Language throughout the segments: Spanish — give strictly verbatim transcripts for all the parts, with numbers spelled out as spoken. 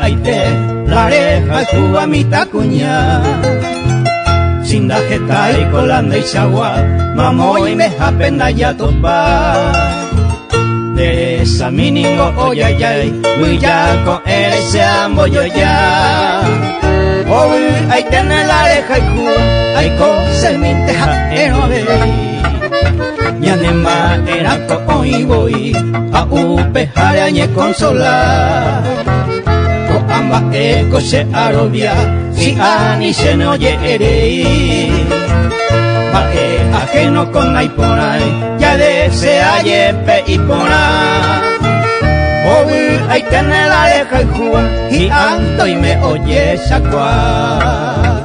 aite lareja juba mita cuña Sinda jeta y colanda y chagua Mamo y me japenda ya topa De esa miningo oyayay Muyaco ese ambo yo ya Hoy hay tener la areja y juba Hay cosas minteja erobe Yanema era ko hoy voy A upe harañe consolar Ko amba eko se arobia Si ani se no oye Baje ajeno con ay por ahí Ya desea yepe y por ahí Hoy hay tener la areja y juba Y ando y me oye sacuar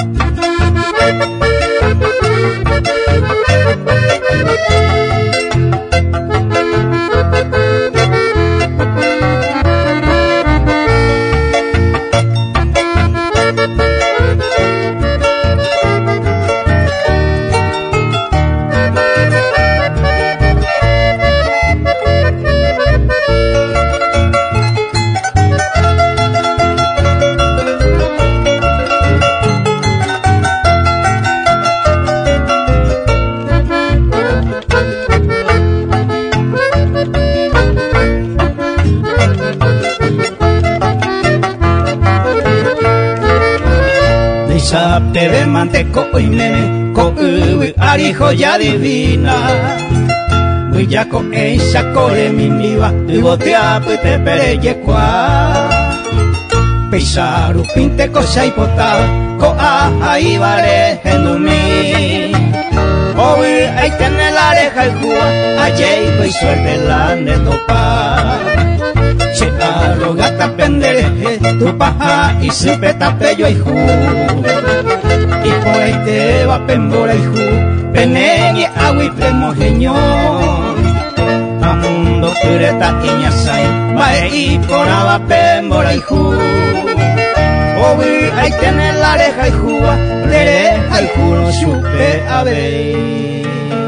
Te de manteco y meme, co ubi arijo ya divina. Muy ya co esa core mi miva, y botea pete pereye qua. Peisaru pinte cosa y pota, co a y vale gendumi. Hoy hay tener la areja y jua, ayer y suerte la netopa. Se arrogata pendereje, tu paja y se peta pello y ju. Y por ahí te va pembora y ju, peneñe agua y premojeño. A mundo pureta y ñasay, va y por agua pembora y ju. Hoy hay tener la areja y jua, la areja y ju no supe a ver.